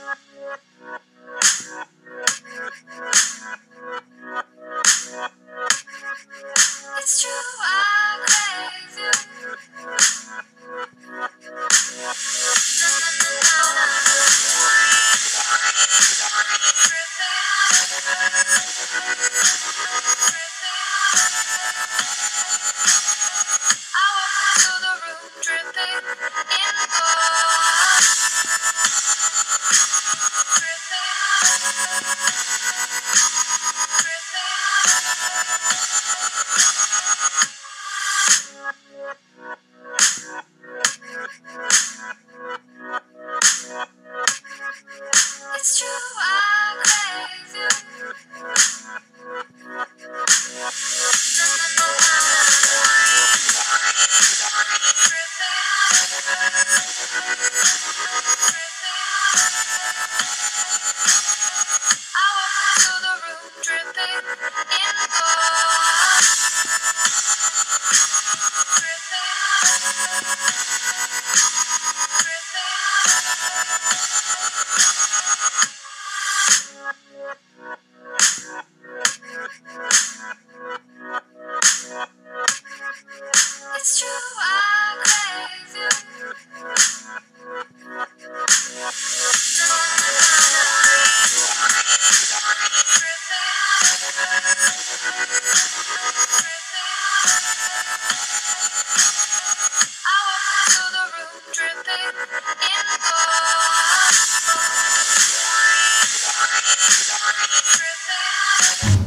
It's true, I crave you. I walk into the room dripping in gold. It's true, I crave you. I walk into the room dripping in gold. It's true, I crave you. I walk into the room dripping in gold.